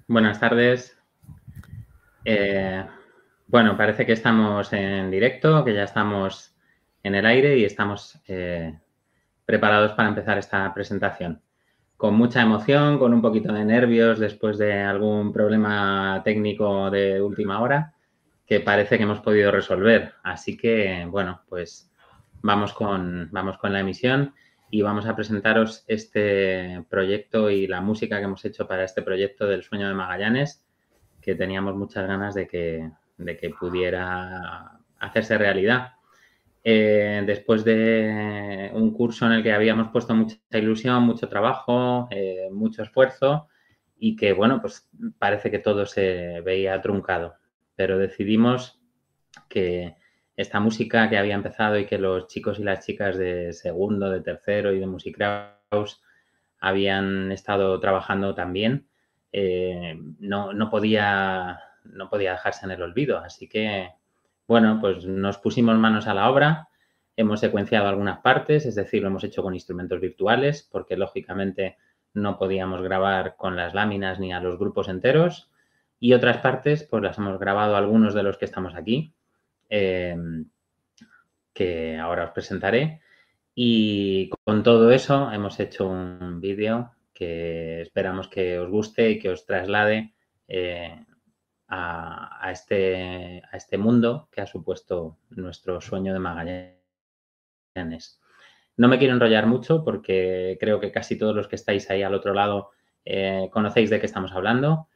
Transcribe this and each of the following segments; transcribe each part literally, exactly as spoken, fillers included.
Buenas tardes. Eh, bueno, parece que estamos en directo, que ya estamos en el aire y estamos eh, preparados para empezar esta presentación. Con mucha emoción, con un poquito de nervios después de algún problema técnico de última hora que parece que hemos podido resolver. Así que, bueno, pues vamos con, vamos con la emisión y vamos a presentaros este proyecto y la música que hemos hecho para este proyecto del Sueño de Magallanes, que teníamos muchas ganas de que, de que pudiera hacerse realidad. Eh, después de un curso en el que habíamos puesto mucha ilusión, mucho trabajo, eh, mucho esfuerzo y que, bueno, pues parece que todo se veía truncado. Pero decidimos que esta música que había empezado y que los chicos y las chicas de segundo, de tercero y de Musicraus habían estado trabajando también, eh, no, no, podía, no podía dejarse en el olvido. Así que, bueno, pues nos pusimos manos a la obra, hemos secuenciado algunas partes, es decir, lo hemos hecho con instrumentos virtuales, porque lógicamente no podíamos grabar con las láminas ni a los grupos enteros, y otras partes pues las hemos grabado algunos de los que estamos aquí, eh, que ahora os presentaré. Y con todo eso hemos hecho un vídeo que esperamos que os guste y que os traslade eh, a, a, este, a este mundo que ha supuesto nuestro sueño de Magallanes. No me quiero enrollar mucho porque creo que casi todos los que estáis ahí al otro lado eh, conocéis de qué estamos hablando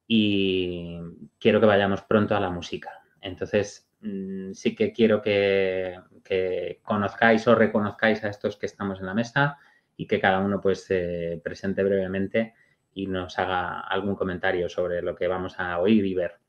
y quiero que vayamos pronto a la música. Entonces, mmm, sí que quiero que, que, conozcáis o reconozcáis a estos que estamos en la mesa y que cada uno pues se eh, presente brevemente y nos haga algún comentario sobre lo que vamos a oír y ver.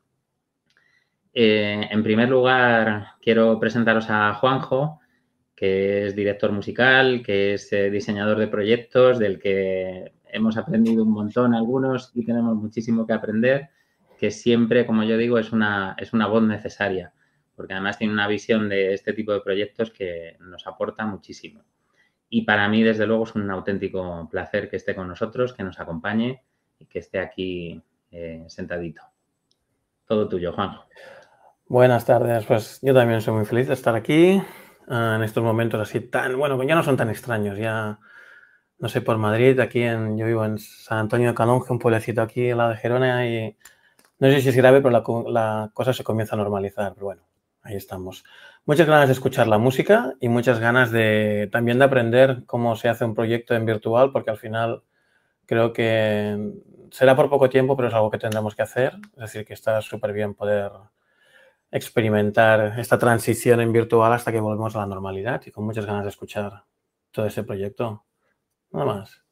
Eh, en primer lugar, quiero presentaros a Juanjo, que es director musical, que es eh, diseñador de proyectos, del que hemos aprendido un montón algunos y tenemos muchísimo que aprender, que siempre, como yo digo, es una, es una voz necesaria, porque además tiene una visión de este tipo de proyectos que nos aporta muchísimo. Y para mí, desde luego, es un auténtico placer que esté con nosotros, que nos acompañe y que esté aquí eh, sentadito. Todo tuyo, Juanjo. Buenas tardes, pues yo también soy muy feliz de estar aquí uh, en estos momentos así tan, bueno, ya no son tan extraños, ya no sé, por Madrid, aquí en, yo vivo en San Antonio de Canonge, un pueblecito aquí al lado de Gerona y no sé si es grave, pero la, la cosa se comienza a normalizar, pero bueno, ahí estamos. Muchas ganas de escuchar la música y muchas ganas de también de aprender cómo se hace un proyecto en virtual, porque al final creo que será por poco tiempo, pero es algo que tendremos que hacer, es decir, que está súper bien poder experimentar esta transición en virtual hasta que volvemos a la normalidad y con muchas ganas de escuchar todo ese proyecto. Nada más.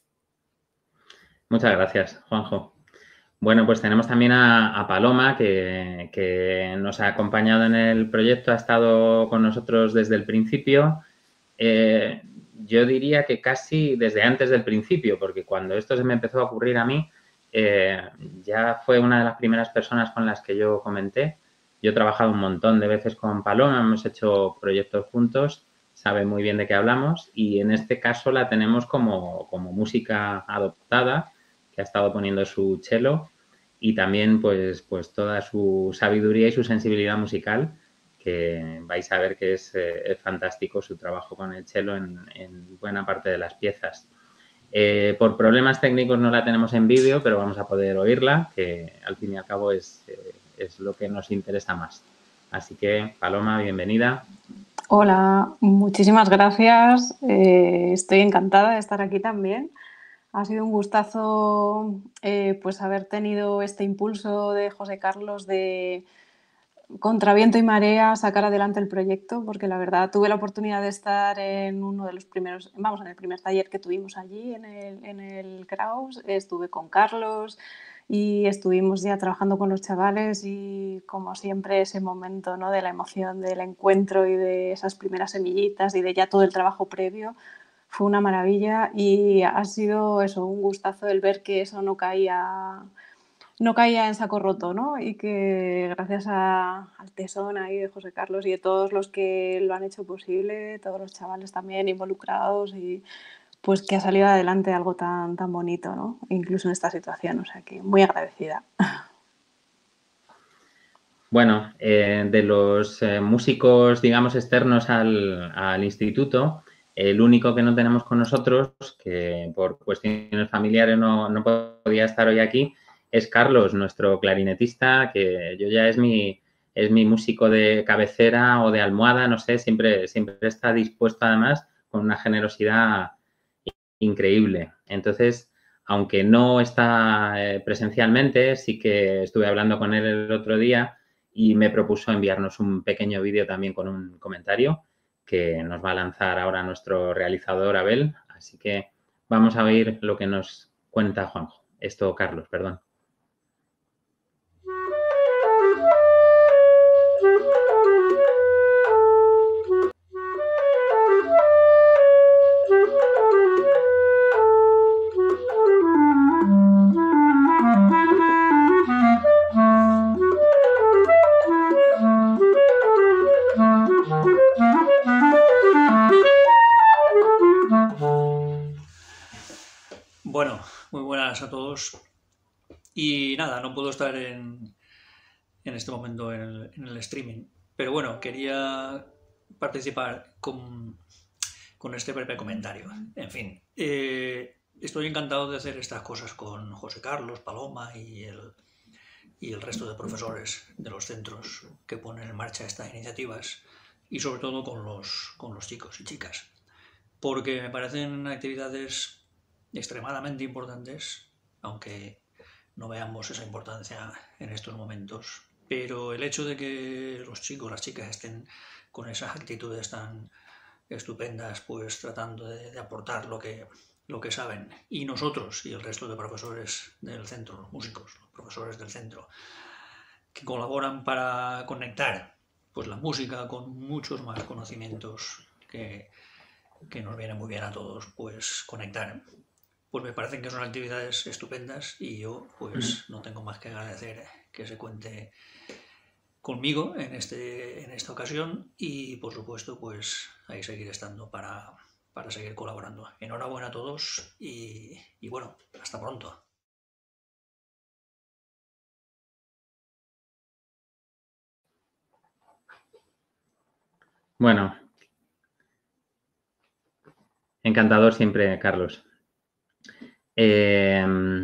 Muchas gracias, Juanjo. Bueno, pues tenemos también a, a Paloma, que, que, nos ha acompañado en el proyecto, ha estado con nosotros desde el principio. Eh, yo diría que casi desde antes del principio, porque cuando esto se me empezó a ocurrir a mí, eh, ya fue una de las primeras personas con las que yo comenté. Yo he trabajado un montón de veces con Paloma, hemos hecho proyectos juntos, sabe muy bien de qué hablamos y en este caso la tenemos como, como música adoptada, que ha estado poniendo su cello y también pues, pues toda su sabiduría y su sensibilidad musical, que vais a ver que es, eh, es fantástico su trabajo con el cello en, en buena parte de las piezas. Eh, por problemas técnicos no la tenemos en vídeo, pero vamos a poder oírla, que al fin y al cabo es, eh, es lo que nos interesa más. Así que, Paloma, bienvenida. Hola, muchísimas gracias. Eh, estoy encantada de estar aquí también. Ha sido un gustazo eh, pues haber tenido este impulso de José Carlos de contra viento y marea sacar adelante el proyecto, porque la verdad tuve la oportunidad de estar en uno de los primeros, vamos, en el primer taller que tuvimos allí en el, en el Kraus, estuve con Carlos y estuvimos ya trabajando con los chavales y como siempre ese momento, ¿no?, de la emoción del encuentro y de esas primeras semillitas y de ya todo el trabajo previo fue una maravilla y ha sido eso, un gustazo el ver que eso no caía no caía en saco roto, ¿no? Y que gracias a, al tesón ahí de José Carlos y de todos los que lo han hecho posible, todos los chavales también involucrados y pues que ha salido adelante algo tan, tan bonito, ¿no? Incluso en esta situación, o sea que muy agradecida. Bueno, eh, de los eh, músicos, digamos, externos al, al instituto, el único que no tenemos con nosotros, que por cuestiones familiares no, no podía estar hoy aquí, es Carlos, nuestro clarinetista, que yo ya es mi, es mi músico de cabecera o de almohada, no sé, siempre, siempre está dispuesto además con una generosidad increíble. Entonces, aunque no está eh, presencialmente, sí que estuve hablando con él el otro día y me propuso enviarnos un pequeño vídeo también con un comentario que nos va a lanzar ahora nuestro realizador Abel. Así que vamos a oír lo que nos cuenta Juanjo. Esto, Carlos, perdón. Bueno, muy buenas a todos. Y nada, no puedo estar en, en este momento en el, en el streaming. Pero bueno, quería participar con, con este breve comentario. En fin, eh, estoy encantado de hacer estas cosas con José Carlos, Paloma y el, y el resto de profesores de los centros que ponen en marcha estas iniciativas y sobre todo con los, con los chicos y chicas. Porque me parecen actividades extremadamente importantes, aunque no veamos esa importancia en estos momentos. Pero el hecho de que los chicos, las chicas estén con esas actitudes tan estupendas, pues tratando de, de aportar lo que, lo que saben, y nosotros y el resto de profesores del centro, los músicos, los profesores del centro, que colaboran para conectar pues la música con muchos más conocimientos que, que nos viene muy bien a todos, pues conectar. Pues me parecen que son actividades estupendas y yo pues no tengo más que agradecer que se cuente conmigo en, este, en esta ocasión y por supuesto pues ahí seguir estando para, para seguir colaborando. Enhorabuena a todos y, y bueno, hasta pronto. Bueno, encantador siempre, Carlos. Eh,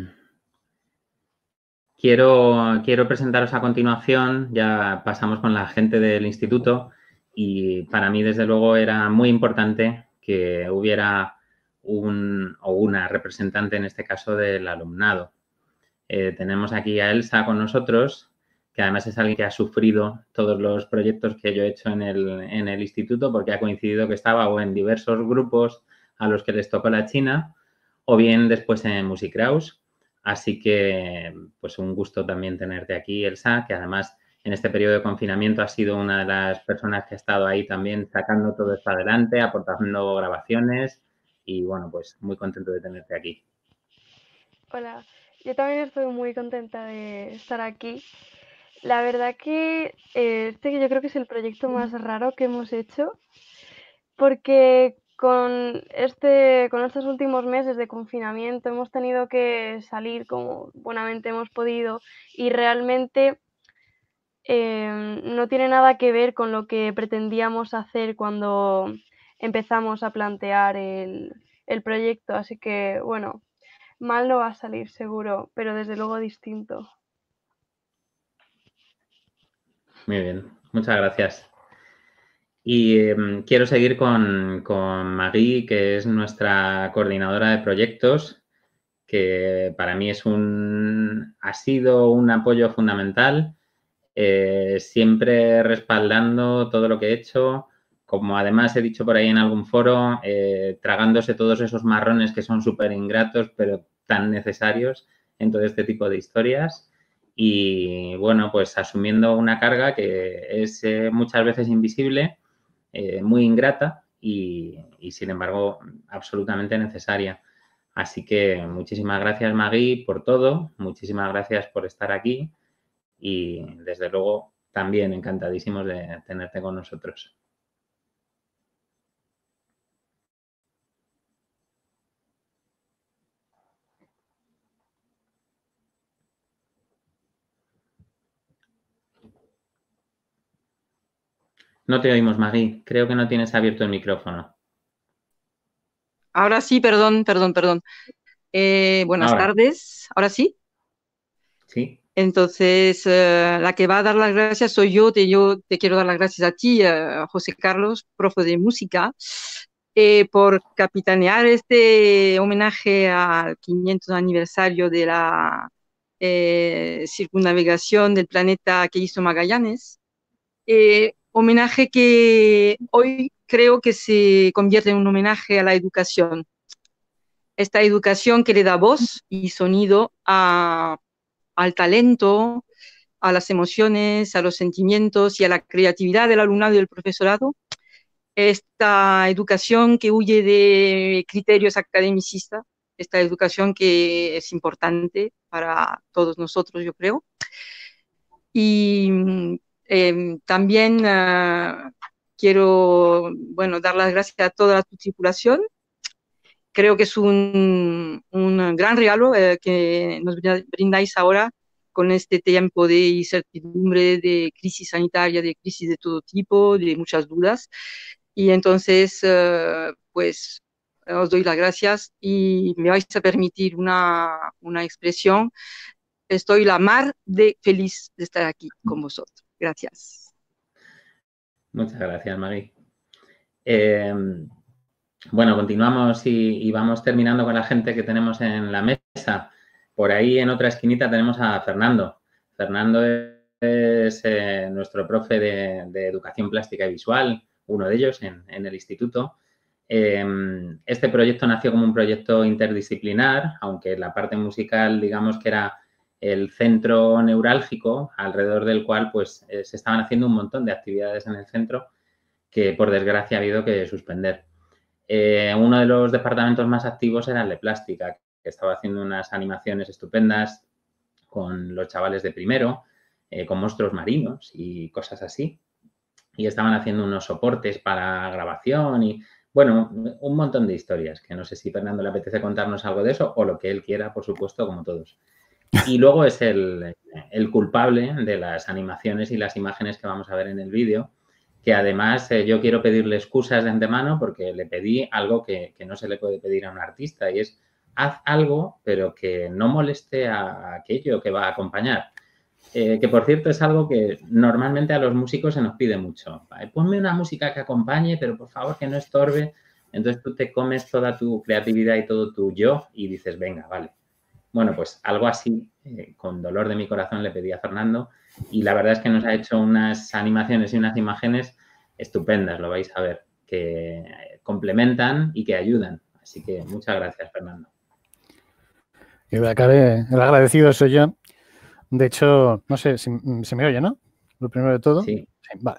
quiero, quiero presentaros a continuación, ya pasamos con la gente del instituto y para mí, desde luego, era muy importante que hubiera un o una representante, en este caso, del alumnado. Eh, tenemos aquí a Elsa con nosotros, que además es alguien que ha sufrido todos los proyectos que yo he hecho en el, en el instituto, porque ha coincidido que estaba o en diversos grupos a los que les tocó la China, o bien después en Musicraus. Así que, pues un gusto también tenerte aquí, Elsa, que además en este periodo de confinamiento has sido una de las personas que ha estado ahí también sacando todo esto adelante, aportando grabaciones y, bueno, pues muy contento de tenerte aquí. Hola, yo también estoy muy contenta de estar aquí. La verdad que eh, este yo creo que es el proyecto más raro que hemos hecho, porque con este, con estos últimos meses de confinamiento hemos tenido que salir como buenamente hemos podido y realmente eh, no tiene nada que ver con lo que pretendíamos hacer cuando empezamos a plantear el, el proyecto, así que bueno. Mal no va a salir seguro, pero desde luego distinto. Muy bien, muchas gracias. Y eh, quiero seguir con, con Magui, que es nuestra coordinadora de proyectos, que para mí es un, ha sido un apoyo fundamental, eh, siempre respaldando todo lo que he hecho, como además he dicho por ahí en algún foro, eh, tragándose todos esos marrones que son súper ingratos, pero tan necesarios en todo este tipo de historias. Y bueno, pues asumiendo una carga que es eh, muchas veces invisible, eh, muy ingrata y, y, sin embargo, absolutamente necesaria. Así que muchísimas gracias, Magui, por todo. Muchísimas gracias por estar aquí y, desde luego, también encantadísimos de tenerte con nosotros. No te oímos, Magui. Creo que no tienes abierto el micrófono. Ahora sí, perdón, perdón, perdón. Eh, buenas Ahora. tardes. ¿Ahora sí? Sí. Entonces, eh, la que va a dar las gracias soy yo. Te, yo te quiero dar las gracias a ti, a José Carlos, profe de música, eh, por capitanear este homenaje al quinientos aniversario de la eh, circunnavegación del planeta que hizo Magallanes. Eh, homenaje que hoy creo que se convierte en un homenaje a la educación. Esta educación que le da voz y sonido a, al talento, a las emociones, a los sentimientos y a la creatividad del alumnado y del profesorado. Esta educación que huye de criterios academicistas, esta educación que es importante para todos nosotros, yo creo. Y eh, también uh, quiero, bueno, dar las gracias a toda tu tripulación. Creo que es un, un gran regalo eh, que nos brindáis ahora con este tiempo de incertidumbre, de crisis sanitaria, de crisis de todo tipo, de muchas dudas. Y entonces, uh, pues, os doy las gracias y me vais a permitir una, una expresión. Estoy la mar de feliz de estar aquí con vosotros. Gracias. Muchas gracias, Magui. Eh, bueno, continuamos y, y vamos terminando con la gente que tenemos en la mesa. Por ahí en otra esquinita tenemos a Fernando. Fernando es eh, nuestro profe de, de Educación Plástica y Visual, uno de ellos en, en el instituto. Eh, este proyecto nació como un proyecto interdisciplinar, aunque la parte musical, digamos que era el centro neurálgico alrededor del cual pues eh, se estaban haciendo un montón de actividades en el centro que por desgracia ha habido que suspender. Eh, uno de los departamentos más activos era el de plástica, que estaba haciendo unas animaciones estupendas con los chavales de primero, eh, con monstruos marinos y cosas así. Y estaban haciendo unos soportes para grabación y, bueno, un montón de historias, que no sé si Fernando le apetece contarnos algo de eso o lo que él quiera, por supuesto, como todos. Y luego es el, el culpable de las animaciones y las imágenes que vamos a ver en el vídeo, que además eh, yo quiero pedirle excusas de antemano porque le pedí algo que, que no se le puede pedir a un artista y es haz algo pero que no moleste a aquello que va a acompañar. Eh, que por cierto es algo que normalmente a los músicos se nos pide mucho. Vale, ponme una música que acompañe pero por favor que no estorbe. Entonces tú te comes toda tu creatividad y todo tu yo y dices venga, vale. Bueno, pues algo así, eh, con dolor de mi corazón le pedí a Fernando y la verdad es que nos ha hecho unas animaciones y unas imágenes estupendas, lo vais a ver, que complementan y que ayudan. Así que muchas gracias, Fernando. Y de acá el agradecido soy yo. De hecho, no sé si se me oye, ¿no? Lo primero de todo. Sí. Sí, vale.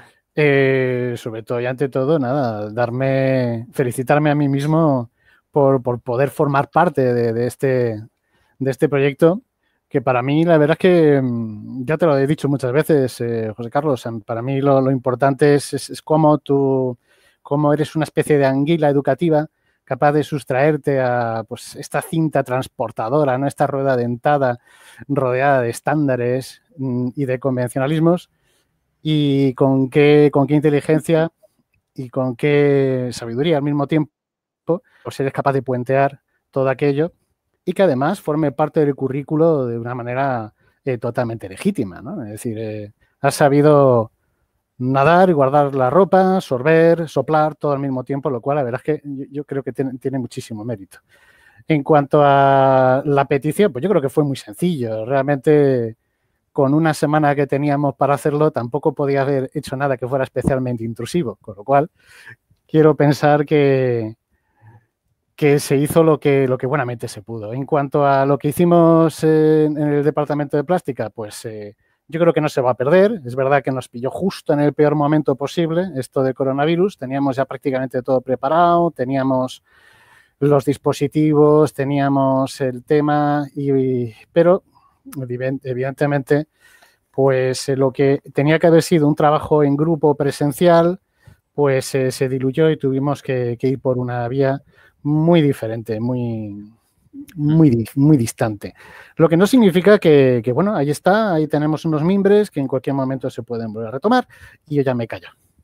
Eh, sobre todo y ante todo, nada, darme, felicitarme a mí mismo por, por poder formar parte de, de, este, de este proyecto, que para mí la verdad es que, ya te lo he dicho muchas veces, eh, José Carlos, para mí lo, lo importante es, es, es cómo tú, cómo eres una especie de anguila educativa capaz de sustraerte a pues, esta cinta transportadora, ¿no? Esta rueda dentada rodeada de estándares y de convencionalismos, y con qué, con qué inteligencia y con qué sabiduría al mismo tiempo pues eres capaz de puentear todo aquello y que además forme parte del currículo de una manera eh, totalmente legítima, ¿no? Es decir, eh, has sabido nadar y guardar la ropa, sorber, soplar, todo al mismo tiempo, lo cual la verdad es que yo, yo creo que tiene, tiene muchísimo mérito. En cuanto a la petición, pues yo creo que fue muy sencillo. Realmente, con una semana que teníamos para hacerlo, tampoco podía haber hecho nada que fuera especialmente intrusivo, con lo cual quiero pensar que, que se hizo lo que, lo que buenamente se pudo. En cuanto a lo que hicimos en, en el departamento de plástica, pues eh, yo creo que no se va a perder. Es verdad que nos pilló justo en el peor momento posible esto del coronavirus. Teníamos ya prácticamente todo preparado, teníamos los dispositivos, teníamos el tema, y, pero evidentemente pues lo que tenía que haber sido un trabajo en grupo presencial pues eh, se diluyó y tuvimos que, que ir por una vía muy diferente, muy, muy, muy distante. Lo que no significa que, que, bueno, ahí está, ahí tenemos unos mimbres que en cualquier momento se pueden volver a retomar y yo ya me callo.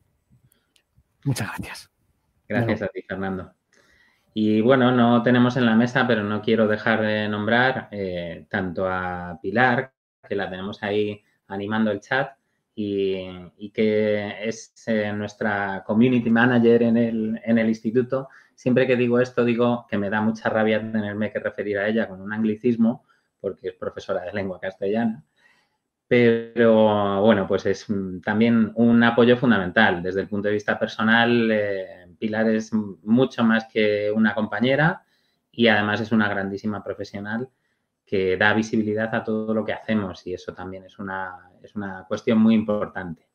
Muchas gracias. Gracias a ti, Fernando. Y bueno, no tenemos en la mesa, pero no quiero dejar de nombrar eh, tanto a Pilar, que la tenemos ahí animando el chat, y, y que es eh, nuestra community manager en el, en el instituto. Siempre que digo esto, digo que me da mucha rabia tenerme que referir a ella con un anglicismo, porque es profesora de lengua castellana. Pero bueno, pues es también un apoyo fundamental. Desde el punto de vista personal, eh, Pilar es mucho más que una compañera y además es una grandísima profesional que da visibilidad a todo lo que hacemos y eso también es una, es una cuestión muy importante.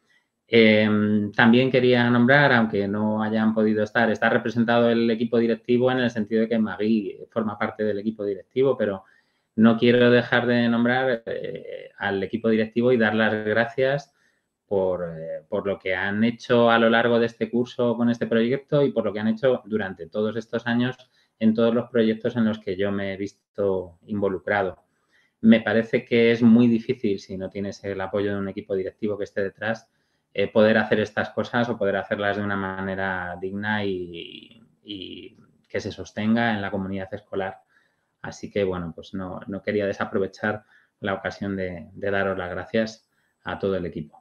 Eh, también quería nombrar, aunque no hayan podido estar, está representado el equipo directivo en el sentido de que Magui forma parte del equipo directivo, pero no quiero dejar de nombrar eh, al equipo directivo y dar las gracias por, eh, por lo que han hecho a lo largo de este curso con este proyecto y por lo que han hecho durante todos estos años en todos los proyectos en los que yo me he visto involucrado. Me parece que es muy difícil, si no tienes el apoyo de un equipo directivo que esté detrás, eh, poder hacer estas cosas o poder hacerlas de una manera digna y, y que se sostenga en la comunidad escolar. Así que, bueno, pues no, no quería desaprovechar la ocasión de, de daros las gracias a todo el equipo.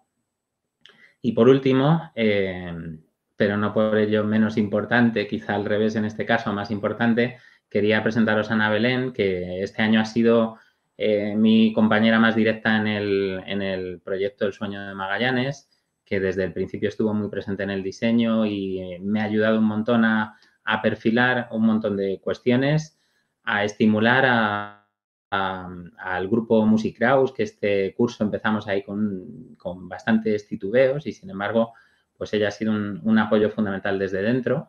Y por último, eh, pero no por ello menos importante, quizá al revés en este caso, más importante, quería presentaros a Ana Belén, que este año ha sido eh, mi compañera más directa en el, en el proyecto El Sueño de Magallanes, que desde el principio estuvo muy presente en el diseño y me ha ayudado un montón a, a perfilar un montón de cuestiones, a estimular a, a, al grupo Musicraus, que este curso empezamos ahí con, con bastantes titubeos y, sin embargo, pues ella ha sido un, un apoyo fundamental desde dentro.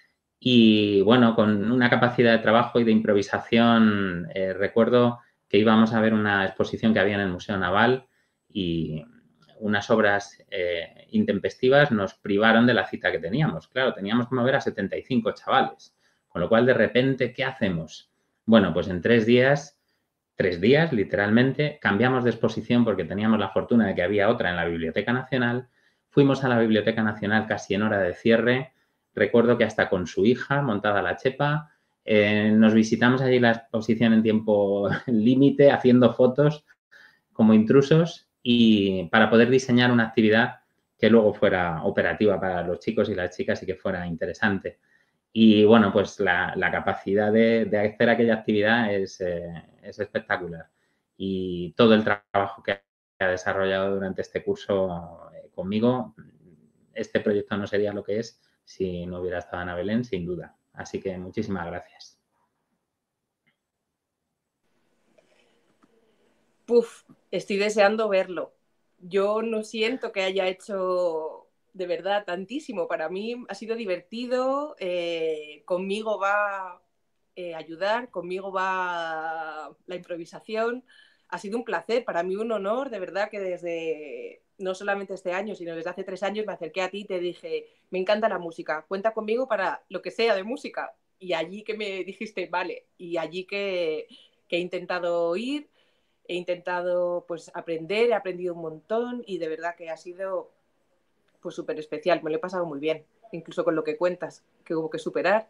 Y, bueno, con una capacidad de trabajo y de improvisación, eh, recuerdo que íbamos a ver una exposición que había en el Museo Naval y unas obras eh, intempestivas nos privaron de la cita que teníamos. Claro, teníamos que mover a setenta y cinco chavales, con lo cual, de repente, ¿qué hacemos? Bueno, pues en tres días, tres días, literalmente, cambiamos de exposición porque teníamos la fortuna de que había otra en la Biblioteca Nacional. Fuimos a la Biblioteca Nacional casi en hora de cierre. Recuerdo que hasta con su hija, montada la chepa, eh, nos visitamos allí la exposición en tiempo límite, haciendo fotos como intrusos y para poder diseñar una actividad que luego fuera operativa para los chicos y las chicas y que fuera interesante. Y, bueno, pues la, la capacidad de, de hacer aquella actividad es, eh, es espectacular. Y todo el trabajo que ha desarrollado durante este curso eh, conmigo, este proyecto no sería lo que es si no hubiera estado Ana Belén, sin duda. Así que muchísimas gracias. Puf, estoy deseando verlo. Yo no siento que haya hecho de verdad tantísimo. Para mí ha sido divertido, eh, conmigo va a eh, ayudar, conmigo va la improvisación. Ha sido un placer, para mí un honor, de verdad que desde, no solamente este año, sino desde hace tres años me acerqué a ti y te dije, me encanta la música, cuenta conmigo para lo que sea de música. Y allí que me dijiste, vale, y allí que, que he intentado ir, he intentado pues aprender, he aprendido un montón y de verdad que ha sido pues súper especial, me lo he pasado muy bien, incluso con lo que cuentas, que hubo que superar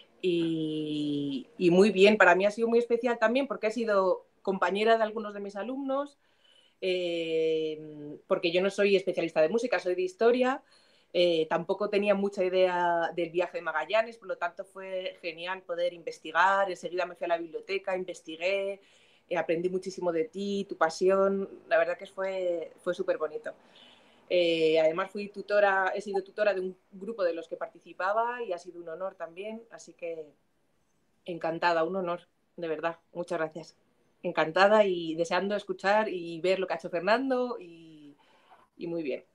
y, y muy bien, para mí ha sido muy especial también porque he sido compañera de algunos de mis alumnos, eh, porque yo no soy especialista de música, soy de historia, eh, tampoco tenía mucha idea del viaje de Magallanes, por lo tanto fue genial poder investigar, enseguida me fui a la biblioteca, investigué, eh, aprendí muchísimo de ti, tu pasión, la verdad que fue, fue súper bonito. Eh, además fui tutora, he sido tutora de un grupo de los que participaba y ha sido un honor también, así que encantada, un honor, de verdad, muchas gracias. Encantada y deseando escuchar y ver lo que ha hecho Fernando y, y muy bien.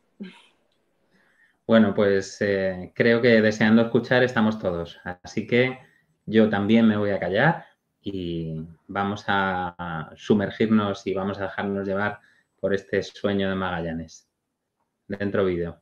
Bueno, pues eh, creo que deseando escuchar estamos todos, así que yo también me voy a callar y vamos a sumergirnos y vamos a dejarnos llevar por este sueño de Magallanes. Dentro vídeo.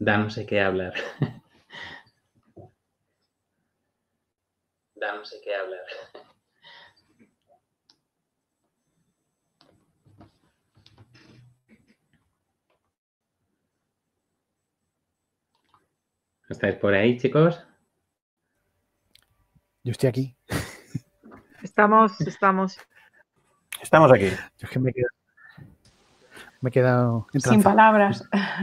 Da no sé qué hablar. Da no sé qué hablar. ¿Estáis por ahí, chicos? Yo estoy aquí. Estamos, estamos. Estamos aquí. Yo es que me he quedado, me he quedado en Sin trance. palabras.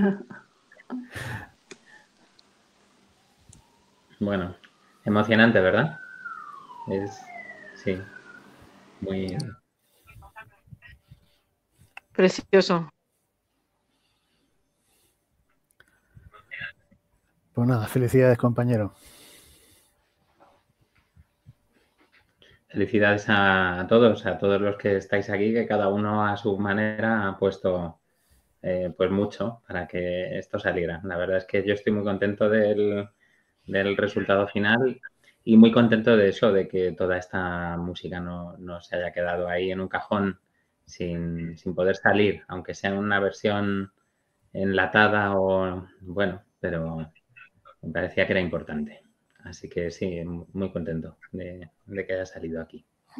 Bueno, emocionante, ¿verdad? Es, sí, muy... Precioso. Pues nada, felicidades, compañero. Felicidades a todos, a todos los que estáis aquí, que cada uno a su manera ha puesto eh, pues mucho para que esto saliera. La verdad es que yo estoy muy contento del, del resultado final y muy contento de eso, de que toda esta música no, no se haya quedado ahí en un cajón sin, sin poder salir, aunque sea en una versión enlatada o bueno, pero me parecía que era importante. Así que sí, muy contento de, de que haya salido aquí.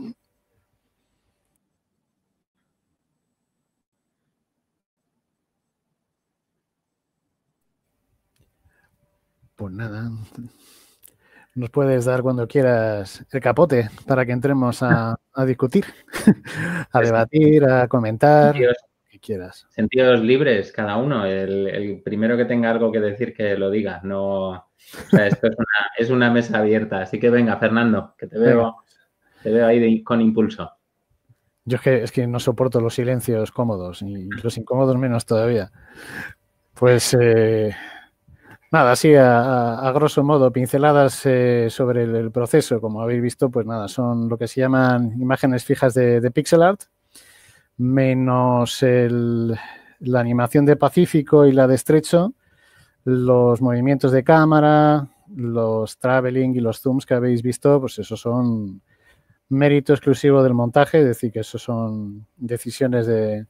Pues nada, nos puedes dar cuando quieras el capote para que entremos a, a discutir, a debatir, a comentar, Sentidos, lo que quieras. sentidos libres cada uno. El, el primero que tenga algo que decir que lo diga. No, o sea, esto es una, es una mesa abierta. Así que venga, Fernando, que te veo, Venga. te veo ahí de- con impulso. Yo es que, es que no soporto los silencios cómodos y los incómodos menos todavía. Pues eh, nada, así a, a- a grosso modo, pinceladas eh, sobre el, el proceso. Como habéis visto, pues nada, son lo que se llaman imágenes fijas de, de pixel art, menos el- la animación de Pacífico y la de Estrecho, los movimientos de cámara, los traveling y los zooms que habéis visto, pues esos son mérito exclusivo del montaje, es decir, que eso son decisiones de,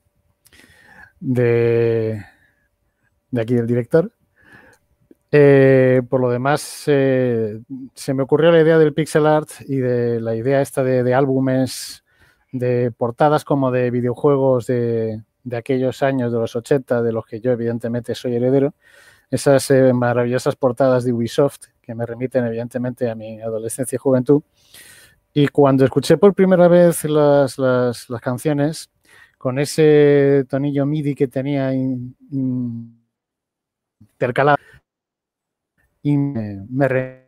de, de aquí del director. Eh, por lo demás, eh, se me ocurrió la idea del pixel art y de la idea esta de, de álbumes, de portadas como de videojuegos de, de aquellos años, de los ochenta, de los que yo evidentemente soy heredero. Esas eh, maravillosas portadas de Ubisoft que me remiten evidentemente a mi adolescencia y juventud. Y cuando escuché por primera vez las, las, las canciones, con ese tonillo MIDI que tenía in, in, intercalado, y me, me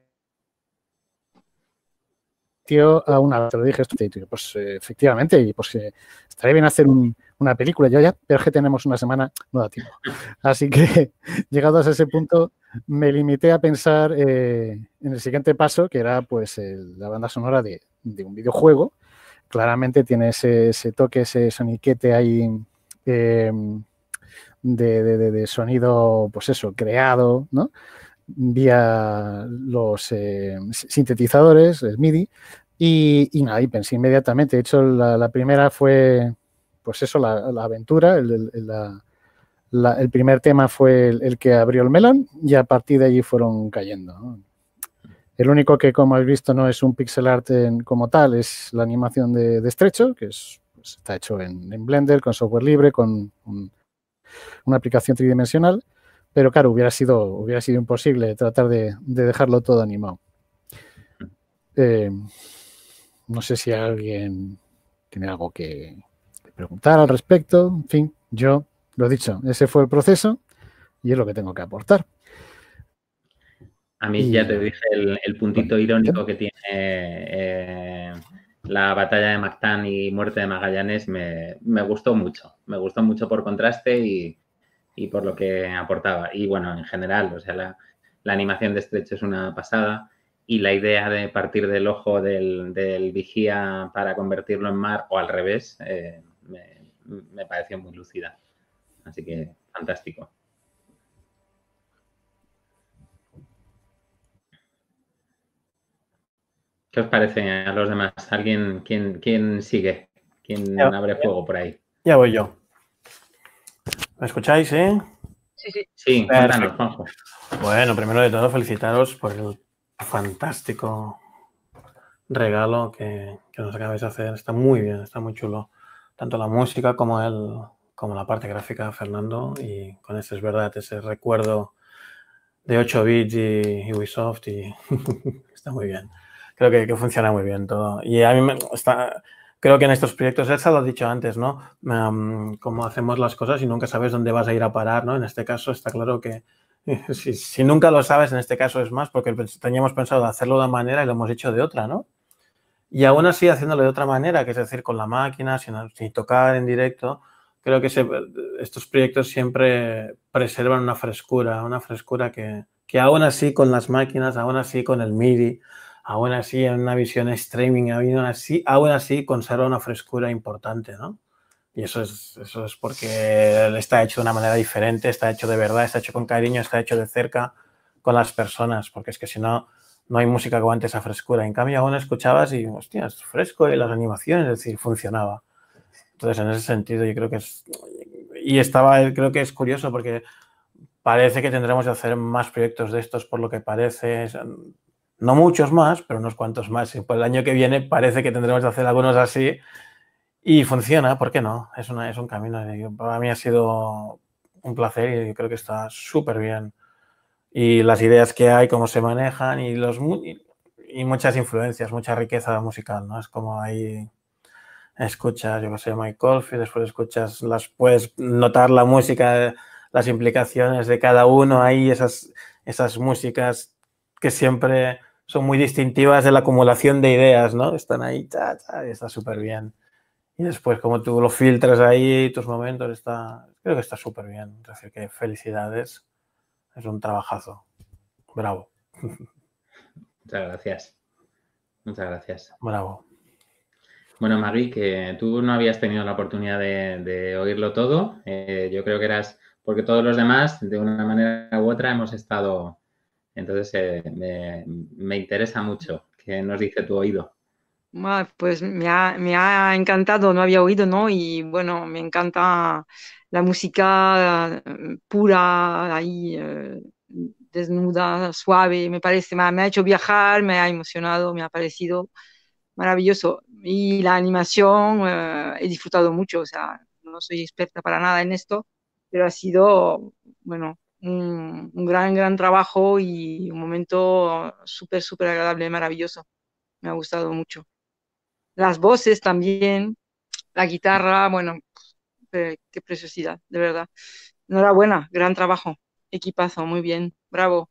remitió a una, te lo dije, esto, y pues eh, efectivamente, y pues eh, estaría bien hacer un, una película, ya, ya, pero es que tenemos una semana, no da tiempo. Así que, llegados a ese punto, me limité a pensar eh, en el siguiente paso, que era pues el, la banda sonora de, de un videojuego. Claramente tiene ese, ese toque, ese soniquete ahí eh, de, de, de sonido, pues eso, creado, ¿no? Vía los eh, sintetizadores, el MIDI, y, y nada, y pensé inmediatamente. De hecho, la, la primera fue, pues eso, la, la aventura, el, el, la, la, el primer tema fue el, el que abrió el melón, y a partir de allí fueron cayendo, ¿no? El único que, como habéis visto, no es un pixel art en, como tal, es la animación de, de Estrecho, que es, pues, está hecho en, en Blender, con software libre, con un, una aplicación tridimensional. Pero claro, hubiera sido, hubiera sido imposible tratar de, de dejarlo todo animado. Eh, no sé si alguien tiene algo que preguntar al respecto. En fin, yo lo he dicho, ese fue el proceso y es lo que tengo que aportar. A mí Y, ya te dije el, el puntito bueno, irónico ¿sí? que tiene eh, la batalla de Mactán y muerte de Magallanes, me, me gustó mucho. Me gustó mucho por contraste y, y por lo que aportaba. Y bueno, en general, o sea, la, la animación de Estrecho es una pasada y la idea de partir del ojo del, del vigía para convertirlo en mar o al revés, eh, me, me pareció muy lúcida. Así que fantástico. ¿Qué os parece a los demás? ¿Alguien, quién, quién sigue? ¿Quién Ya, abre fuego por ahí? ya voy yo. ¿Me escucháis, eh? Sí, sí. Sí, cuéntanos, Juanjo. Bueno, primero de todo, felicitaros por el fantástico regalo que, que nos acabáis de hacer. Está muy bien, está muy chulo. Tanto la música como el, como la parte gráfica, Fernando. Y con ese, es verdad, ese recuerdo de ocho bits y Ubisoft. Y está muy bien. Creo que, que funciona muy bien todo. Y a mí me está... Creo que en estos proyectos, Elsa lo ha dicho antes, ¿no? Um, cómo hacemos las cosas y nunca sabes dónde vas a ir a parar, ¿no? En este caso está claro que si, si nunca lo sabes, en este caso es más porque teníamos pensado hacerlo de una manera y lo hemos hecho de otra, ¿no? Y aún así, haciéndolo de otra manera, que es decir, con la máquina, sin, sin tocar en directo, creo que se, estos proyectos siempre preservan una frescura, una frescura que, que aún así con las máquinas, aún así con el MIDI, aún así en una visión streaming, aún así, aún así conserva una frescura importante, ¿no? Y eso es, eso es porque está hecho de una manera diferente, está hecho de verdad, está hecho con cariño, está hecho de cerca con las personas, porque es que si no, no hay música que aguante esa frescura. En cambio, aún escuchabas y, hostia, es fresco y las animaciones, es decir, funcionaba. Entonces, en ese sentido, yo creo que es... Y estaba, creo que es curioso porque parece que tendremos que hacer más proyectos de estos, por lo que parece... No muchos más, pero unos cuantos más. Y por el año que viene parece que tendremos que hacer algunos así. Y funciona, ¿por qué no? Es, una, es un camino. Para mí ha sido un placer y creo que está súper bien. Y las ideas que hay, cómo se manejan y, los, y muchas influencias, mucha riqueza musical, ¿no? Es como ahí escuchas, yo qué sé, Mike Oldfield, después escuchas, las, puedes notar la música, las implicaciones de cada uno ahí, esas, esas músicas que siempre son muy distintivas de la acumulación de ideas, ¿no? Están ahí, ta, ta, y está súper bien. Y después, como tú lo filtras ahí, tus momentos, está, creo que está súper bien. Es decir, que felicidades. Es un trabajazo. Bravo. Muchas gracias. Muchas gracias. Bravo. Bueno, Magui, que tú no habías tenido la oportunidad de, de oírlo todo. Eh, yo creo que eras, porque todos los demás, de una manera u otra, hemos estado. Entonces, eh, me, me interesa mucho. ¿Qué nos dice tu oído? Pues me ha, me ha encantado, no había oído, ¿no? Y bueno, me encanta la música eh, pura, ahí, eh, desnuda, suave, me parece, me ha, me ha hecho viajar, me ha emocionado, me ha parecido maravilloso. Y la animación, eh, he disfrutado mucho, o sea, no soy experta para nada en esto, pero ha sido, bueno, un, un gran, gran trabajo y un momento súper, súper agradable, maravilloso. Me ha gustado mucho. Las voces también, la guitarra, bueno, qué, qué preciosidad, de verdad. Enhorabuena, gran trabajo, equipazo, muy bien, bravo.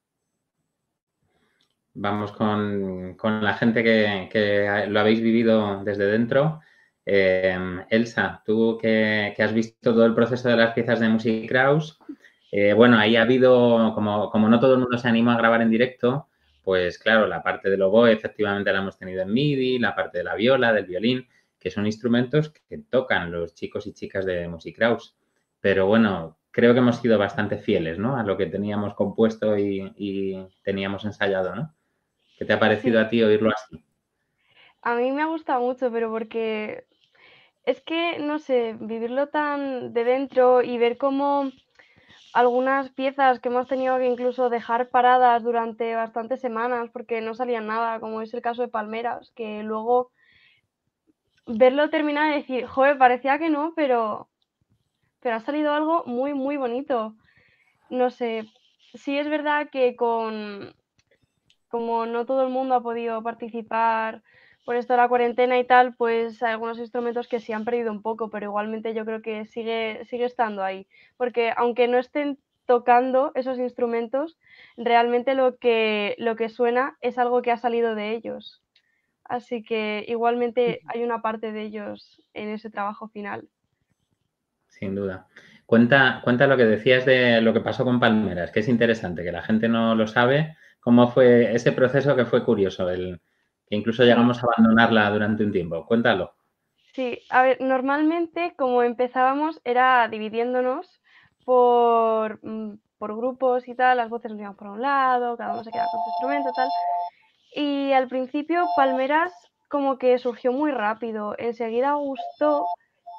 Vamos con, con la gente que, que, lo habéis vivido desde dentro. Eh, Elsa, tú que, que has visto todo el proceso de las piezas de Music House, eh, bueno, ahí ha habido, como, como no todo el mundo se animó a grabar en directo, pues claro, la parte del oboe efectivamente la hemos tenido en MIDI, la parte de la viola, del violín, que son instrumentos que tocan los chicos y chicas de Music House. Pero bueno, creo que hemos sido bastante fieles, ¿no? A lo que teníamos compuesto y, y teníamos ensayado, ¿no? ¿Qué te ha parecido Sí. a ti oírlo así? A mí me ha gustado mucho, pero porque es que, no sé, vivirlo tan de dentro y ver cómo algunas piezas que hemos tenido que incluso dejar paradas durante bastantes semanas porque no salían nada, como es el caso de Palmeras, que luego verlo terminar y decir, joder, parecía que no, pero, pero ha salido algo muy, muy bonito. No sé, sí es verdad que con, como no todo el mundo ha podido participar por esto de la cuarentena y tal, pues hay algunos instrumentos que sí han perdido un poco, pero igualmente yo creo que sigue, sigue estando ahí. Porque aunque no estén tocando esos instrumentos, realmente lo que, lo que suena es algo que ha salido de ellos. Así que igualmente hay una parte de ellos en ese trabajo final. Sin duda. Cuenta, cuenta lo que decías de lo que pasó con Palmeras, que es interesante, que la gente no lo sabe. ¿Cómo fue ese proceso que fue curioso? El, que incluso llegamos sí. a abandonarla durante un tiempo. Cuéntalo. Sí, a ver, normalmente como empezábamos era dividiéndonos por, por grupos y tal, las voces nos iban por un lado, cada uno se quedaba con su instrumento y tal. Y al principio Palmeras como que surgió muy rápido, enseguida gustó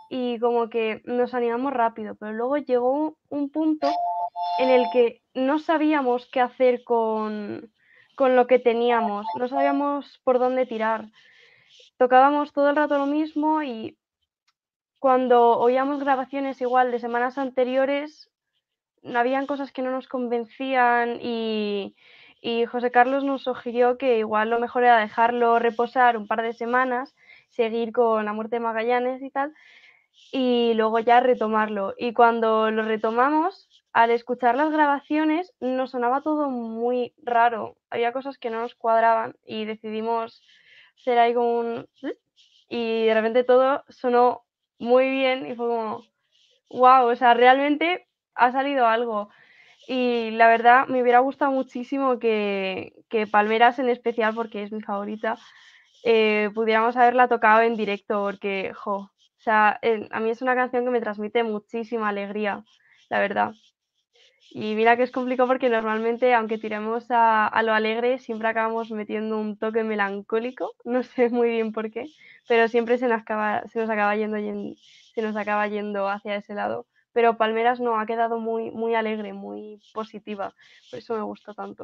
y como que nos animamos rápido, pero luego llegó un, un punto en el que no sabíamos qué hacer con, con lo que teníamos, no sabíamos por dónde tirar. Tocábamos todo el rato lo mismo y cuando oíamos grabaciones igual de semanas anteriores, habían cosas que no nos convencían y, y José Carlos nos sugirió que igual lo mejor era dejarlo reposar un par de semanas, seguir con La muerte de Magallanes y tal, y luego ya retomarlo. Y cuando lo retomamos, al escuchar las grabaciones, nos sonaba todo muy raro. Había cosas que no nos cuadraban y decidimos hacer ahí como un... Y de repente todo sonó muy bien y fue como, wow, o sea, realmente ha salido algo. Y la verdad me hubiera gustado muchísimo que, que Palmeras en especial, porque es mi favorita, eh, pudiéramos haberla tocado en directo, porque, jo, o sea, eh, a mí es una canción que me transmite muchísima alegría, la verdad. Y mira que es complicado porque normalmente, aunque tiremos a, a lo alegre, siempre acabamos metiendo un toque melancólico, no sé muy bien por qué, pero siempre se nos acaba, se nos acaba yendo, se nos acaba yendo hacia ese lado. Pero Palmeras no, ha quedado muy, muy alegre, muy positiva, por eso me gusta tanto.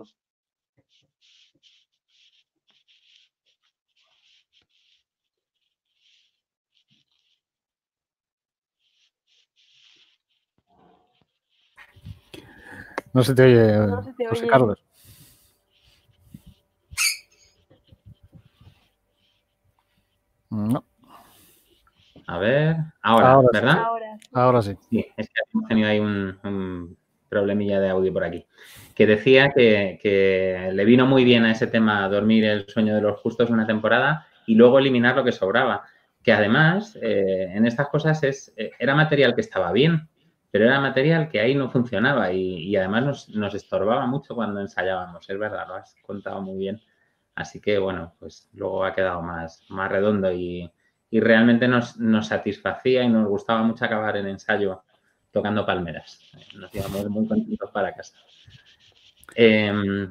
No se te oye, No se te José oye. Carlos. No. A ver, ahora, Ahora sí. ¿verdad? Ahora sí. Ahora sí. Sí, es que hemos tenido ahí un, un problemilla de audio por aquí. Que decía que, que le vino muy bien a ese tema dormir el sueño de los justos una temporada y luego eliminar lo que sobraba. Que además, eh, en estas cosas es, eh, era material que estaba bien, pero era material que ahí no funcionaba y, y además nos, nos estorbaba mucho cuando ensayábamos. Es verdad, lo has contado muy bien. Así que, bueno, pues luego ha quedado más, más redondo y, y realmente nos, nos satisfacía y nos gustaba mucho acabar el ensayo tocando palmeras. Nos íbamos muy contentos para casa. Eh,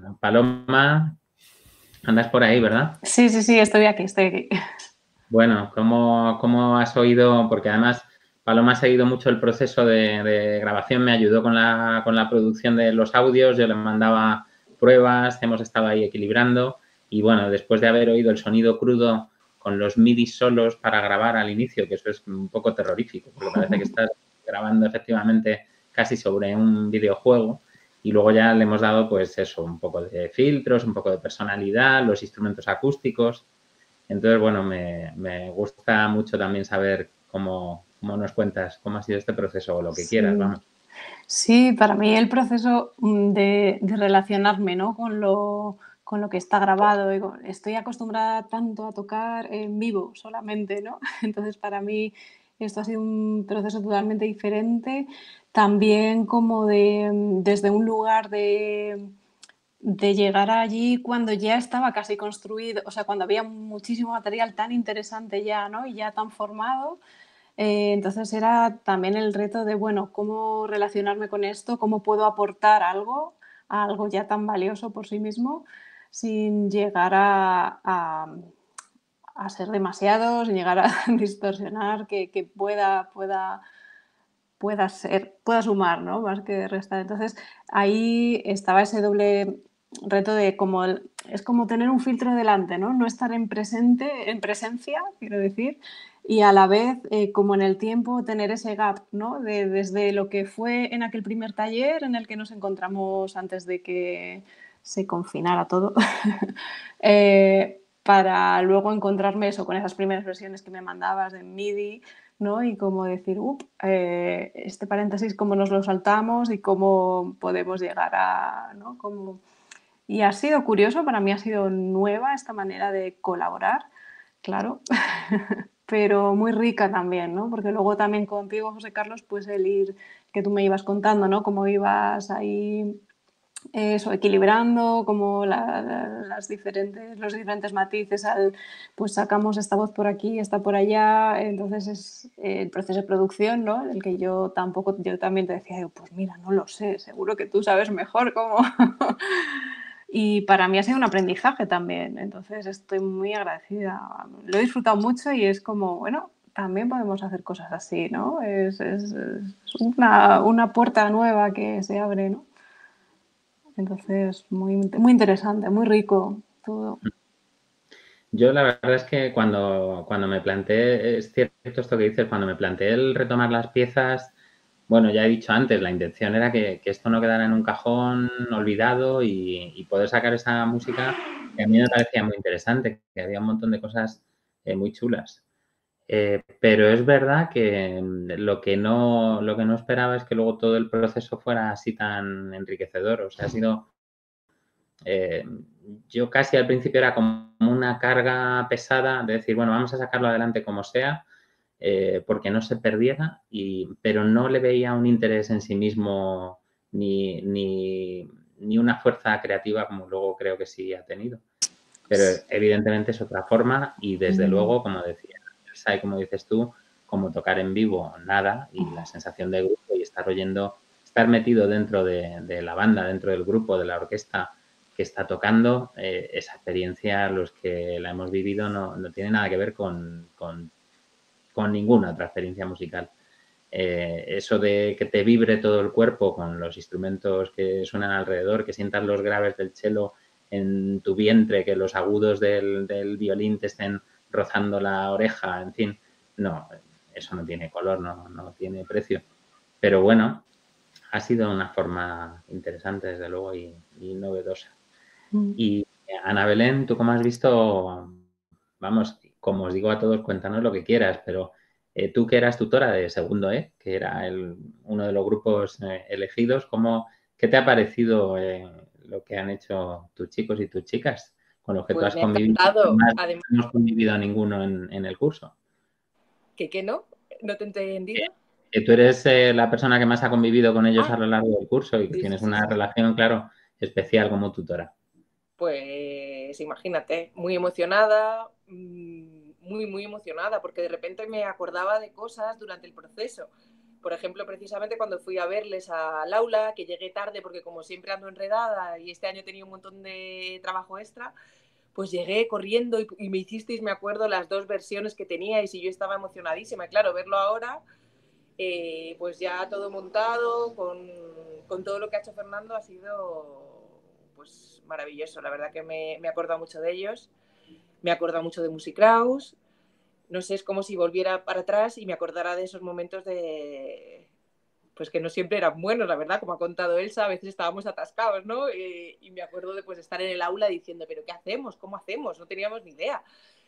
Paloma, andas por ahí, ¿verdad? Sí, sí, sí, estoy aquí, estoy aquí. Bueno, ¿cómo, cómo has oído? Porque además Paloma ha seguido mucho el proceso de, de grabación, me ayudó con la, con la producción de los audios, yo le mandaba pruebas, hemos estado ahí equilibrando y bueno, después de haber oído el sonido crudo con los MIDI solos para grabar al inicio, que eso es un poco terrorífico, porque parece que estás grabando efectivamente casi sobre un videojuego y luego ya le hemos dado pues eso, un poco de filtros, un poco de personalidad, los instrumentos acústicos. Entonces, bueno, me, me gusta mucho también saber cómo, cómo nos cuentas cómo ha sido este proceso o lo que Sí. quieras, vamos. Sí, para mí el proceso de, de relacionarme, ¿no? con, lo, con lo que está grabado. Y con, estoy acostumbrada tanto a tocar en vivo solamente, ¿no? Entonces, para mí esto ha sido un proceso totalmente diferente. También como de, desde un lugar de, de llegar allí cuando ya estaba casi construido, o sea, cuando había muchísimo material tan interesante ya, ¿no? Y ya tan formado. Eh, entonces era también el reto de, bueno, cómo relacionarme con esto, cómo puedo aportar algo, a algo ya tan valioso por sí mismo, sin llegar a, a, a ser demasiado, sin llegar a distorsionar, que, que pueda, pueda, pueda ser, pueda sumar, ¿no? Más que restar. Entonces ahí estaba ese doble reto de como el, es como tener un filtro delante, ¿no? No estar en presente, en presencia, quiero decir, y a la vez, eh, como en el tiempo, tener ese gap, ¿no? De, desde lo que fue en aquel primer taller en el que nos encontramos antes de que se confinara todo, eh, para luego encontrarme eso con esas primeras versiones que me mandabas de MIDI, ¿no? Y como decir, up, eh, este paréntesis, cómo nos lo saltamos y cómo podemos llegar a, ¿no? Como... Y ha sido curioso, para mí ha sido nueva esta manera de colaborar, claro, pero muy rica también, ¿no? Porque luego también contigo, José Carlos, pues el ir, que tú me ibas contando, ¿no? Cómo ibas ahí, eso, equilibrando, como la, la, las diferentes, los diferentes matices, al, pues sacamos esta voz por aquí, esta por allá, entonces es el proceso de producción, ¿no? El que yo tampoco, yo también te decía, pues mira, no lo sé, seguro que tú sabes mejor cómo... Y para mí ha sido un aprendizaje también, entonces estoy muy agradecida. Lo he disfrutado mucho y es como, bueno, también podemos hacer cosas así, ¿no? Es, es, es una, una puerta nueva que se abre, ¿no? Entonces, muy, muy interesante, muy rico todo. Yo la verdad es que cuando, cuando me planteé, es cierto esto que dices, cuando me planteé el retomar las piezas, bueno, ya he dicho antes, la intención era que, que esto no quedara en un cajón olvidado y, y poder sacar esa música que a mí me parecía muy interesante, que había un montón de cosas eh, muy chulas. Eh, pero es verdad que lo que no lo que no esperaba es que luego todo el proceso fuera así tan enriquecedor. O sea, ha sido... Eh, yo casi al principio era como una carga pesada de decir, bueno, vamos a sacarlo adelante como sea, eh, porque no se perdiera, y, pero no le veía un interés en sí mismo ni, ni, ni una fuerza creativa como luego creo que sí ha tenido. Pero evidentemente es otra forma y desde luego, como decía Elsa y como dices tú, como tocar en vivo, nada, y la sensación de grupo y estar oyendo, estar metido dentro de, de la banda, dentro del grupo, de la orquesta que está tocando, eh, esa experiencia, los que la hemos vivido, no, no tiene nada que ver con, con, con ninguna otra experiencia musical. Eh, eso de que te vibre todo el cuerpo con los instrumentos que suenan alrededor, que sientas los graves del cello en tu vientre, que los agudos del, del violín te estén rozando la oreja, en fin, no, eso no tiene color, no, no tiene precio. Pero bueno, ha sido una forma interesante, desde luego, y, y novedosa. Mm. Y Ana Belén, tú como has visto, vamos, como os digo a todos, cuéntanos lo que quieras, pero eh, tú que eras tutora de segundo E, que era el, uno de los grupos eh, elegidos, ¿cómo, ¿qué te ha parecido eh, lo que han hecho tus chicos y tus chicas con los que Pues tú has me ha convivido? encantado. Además, Además, no hemos convivido ninguno en, en el curso. ¿Que qué no? ¿No te he entendido? Que, que tú eres eh, la persona que más ha convivido con ellos Ah, a lo largo del curso y que sí, tienes sí, sí, una sí. relación, claro, especial como tutora. Pues imagínate, muy emocionada, muy, muy emocionada, porque de repente me acordaba de cosas durante el proceso. Por ejemplo, precisamente cuando fui a verles al aula, que llegué tarde porque como siempre ando enredada y este año he tenido un montón de trabajo extra, pues llegué corriendo y, y me hicisteis, me acuerdo, las dos versiones que teníais y yo estaba emocionadísima. Y claro, verlo ahora, eh, pues ya todo montado, con, con todo lo que ha hecho Fernando, ha sido pues maravilloso. La verdad que me, me he acordado mucho de ellos, me he acordado mucho de Musicraus. No sé, es como si volviera para atrás y me acordara de esos momentos de... pues que no siempre eran buenos, la verdad, como ha contado Elsa, a veces estábamos atascados, ¿no? Y, y me acuerdo de pues, estar en el aula diciendo, ¿pero qué hacemos? ¿Cómo hacemos? No teníamos ni idea.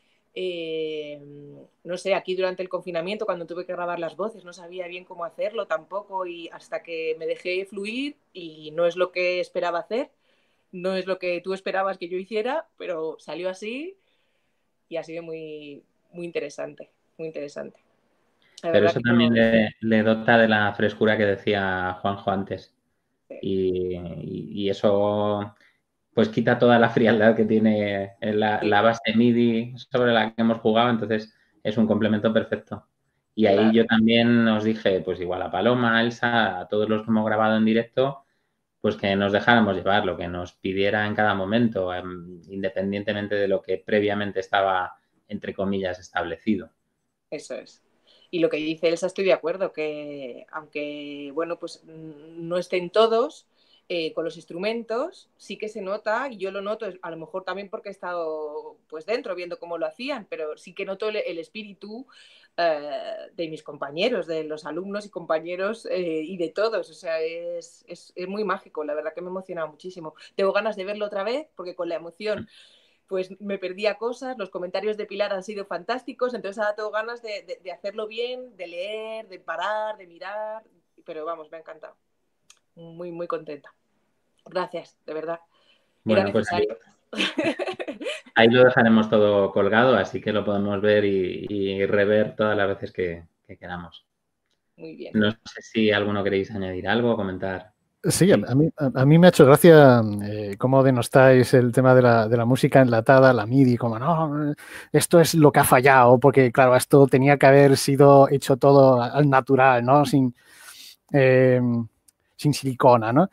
Eh, no sé, aquí durante el confinamiento, cuando tuve que grabar las voces, no sabía bien cómo hacerlo tampoco y hasta que me dejé fluir y no es lo que esperaba hacer, no es lo que tú esperabas que yo hiciera, pero salió así y ha sido muy, muy interesante, muy interesante. La Pero verdad eso que también no... le, le dota de la frescura que decía Juanjo antes. Sí. Y, y, y eso pues quita toda la frialdad que tiene la, sí. la base MIDI sobre la que hemos jugado, entonces es un complemento perfecto. Y ahí claro. Yo también os dije, pues igual a Paloma, a Elsa, a todos los que hemos grabado en directo, pues que nos dejáramos llevar lo que nos pidiera en cada momento, eh, independientemente de lo que previamente estaba, entre comillas, establecido. Eso es. Y lo que dice Elsa, estoy de acuerdo, que aunque, bueno, pues no estén todos eh, con los instrumentos, sí que se nota, y yo lo noto, a lo mejor también porque he estado pues dentro viendo cómo lo hacían, pero sí que noto el, el espíritu eh, de mis compañeros, de los alumnos y compañeros eh, y de todos. O sea, es, es, es muy mágico, la verdad que me emociona muchísimo. Tengo ganas de verlo otra vez, porque con la emoción... pues me perdía cosas, los comentarios de Pilar han sido fantásticos, entonces ahora tengo ganas de, de, de hacerlo bien, de leer, de parar, de mirar, pero vamos, me ha encantado. Muy, muy contenta. Gracias, de verdad. Bueno, Era necesario. Pues ahí, ahí lo dejaremos todo colgado, así que lo podemos ver y, y rever todas las veces que, que queramos. Muy bien. No sé si alguno queréis añadir algo o comentar. Sí, a mí, a mí me ha hecho gracia eh, cómo denostáis el tema de la, de la música enlatada, la MIDI, como no, esto es lo que ha fallado, porque claro, esto tenía que haber sido hecho todo al natural, ¿no? Sin, eh, sin silicona, ¿no?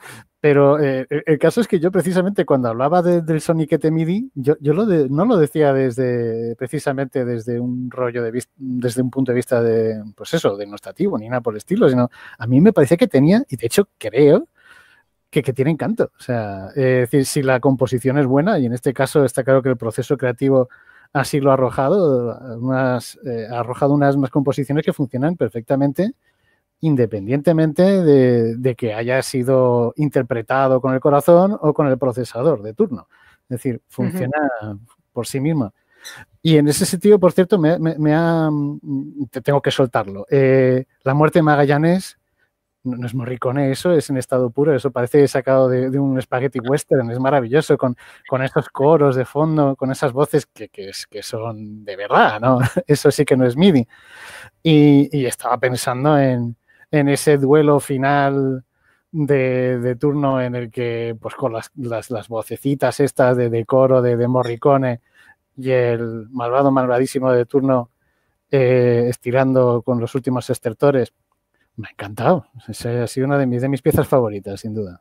Pero eh, el caso es que yo precisamente cuando hablaba de, del soniquete MIDI, yo, yo lo de, no lo decía desde precisamente desde un rollo de vista, desde un punto de vista de, pues eso, denostativo, ni nada por el estilo, sino a mí me parecía que tenía, y de hecho creo que, que tiene encanto. O sea, eh, es decir, si la composición es buena, y en este caso está claro que el proceso creativo así lo ha arrojado, unas, eh, ha arrojado unas, unas composiciones que funcionan perfectamente, independientemente de, de que haya sido interpretado con el corazón o con el procesador de turno. Es decir, funciona uh-huh. por sí misma. Y en ese sentido, por cierto, me, me, me ha... Te tengo que soltarlo. Eh, La muerte de Magallanes no, no es Morricone, eso es en estado puro, eso parece sacado de, de un spaghetti western, es maravilloso, con, con esos coros de fondo, con esas voces que, que, es, que son de verdad, ¿no? Eso sí que no es MIDI. Y, y estaba pensando en en ese duelo final de, de turno en el que, pues con las, las, las vocecitas estas de, de coro de, de Morricone y el malvado malvadísimo de turno eh, estirando con los últimos estertores, me ha encantado. Esa ha sido una de mis, de mis piezas favoritas, sin duda.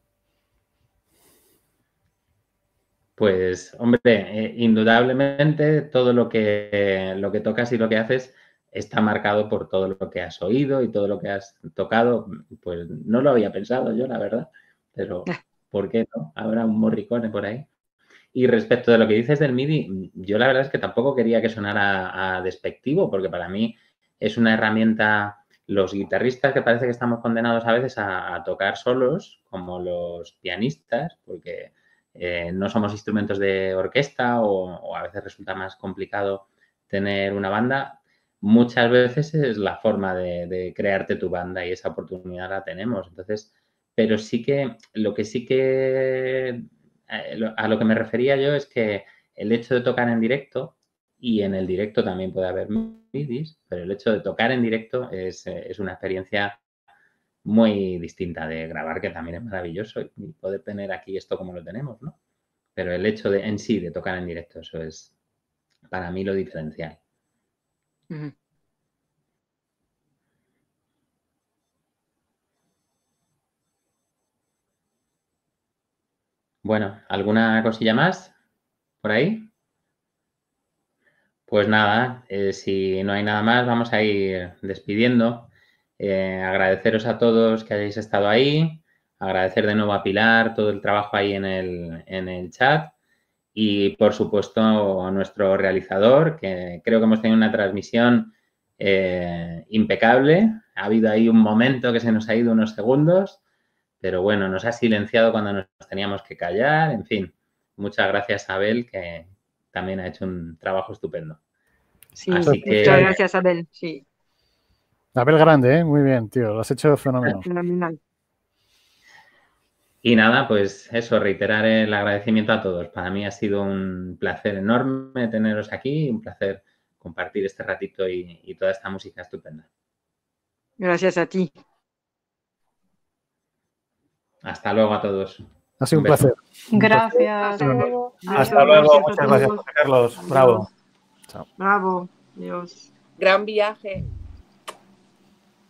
Pues, hombre, eh, indudablemente todo lo que, lo que tocas y lo que haces está marcado por todo lo que has oído y todo lo que has tocado. Pues no lo había pensado yo, la verdad, pero ¿por qué no? Habrá un Morricone por ahí. Y respecto de lo que dices del MIDI, yo la verdad es que tampoco quería que sonara a despectivo, porque para mí es una herramienta. Los guitarristas, que parece que estamos condenados a veces a, a tocar solos, como los pianistas, porque eh, no somos instrumentos de orquesta o, o a veces resulta más complicado tener una banda. Muchas veces es la forma de, de crearte tu banda y esa oportunidad la tenemos. Entonces, pero sí que, lo que sí que, a lo que me refería yo es que el hecho de tocar en directo, y en el directo también puede haber MIDIs, pero el hecho de tocar en directo es, es una experiencia muy distinta de grabar, que también es maravilloso, y poder tener aquí esto como lo tenemos, ¿no? Pero el hecho de en sí de tocar en directo, eso es para mí lo diferencial. Uh-huh. Bueno, ¿alguna cosilla más por ahí? Pues nada, eh, si no hay nada más, vamos a ir despidiendo. Eh, agradeceros a todos que hayáis estado ahí, agradecer de nuevo a Pilar todo el trabajo ahí en el, en el chat y, por supuesto, a nuestro realizador, que creo que hemos tenido una transmisión eh, impecable. Ha habido ahí un momento que se nos ha ido unos segundos, pero bueno, nos ha silenciado cuando nos teníamos que callar. En fin, muchas gracias a Abel, que también ha hecho un trabajo estupendo. Sí, Así que... muchas gracias, Abel. Sí. Abel grande, ¿eh? Muy bien, tío, lo has hecho fenomenal. Fenomenal. Y nada, pues eso, reiterar el agradecimiento a todos. Para mí ha sido un placer enorme teneros aquí, un placer compartir este ratito y, y toda esta música estupenda. Gracias a ti. Hasta luego a todos. Ha sido un, un placer. Gracias. Hasta luego. Hasta luego. Muchas gracias, José Carlos. Bravo. Chao. Bravo. Dios. Gran viaje.